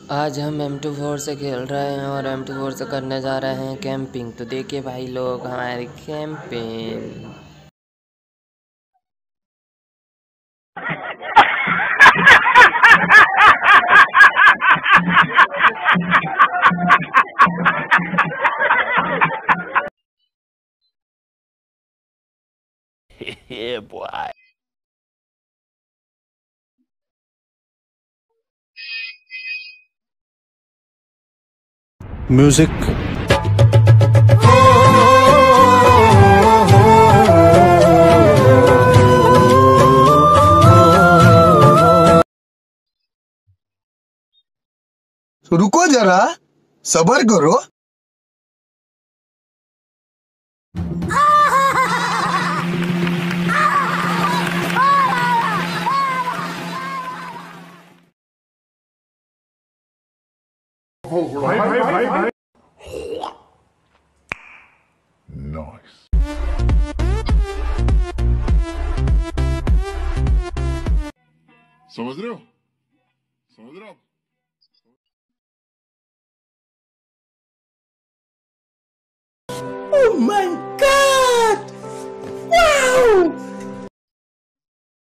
आज हम M24 से खेल रहे हैं और M24 से करने जा रहे हैं कैंपिंग। तो देखिए भाई लोग हमारी कैंपिंग। Yeah, boy. Music. रुको जरा, सबर करो। Nice. समझ रहे हो? समझ रहे हो? Oh my God! Wow!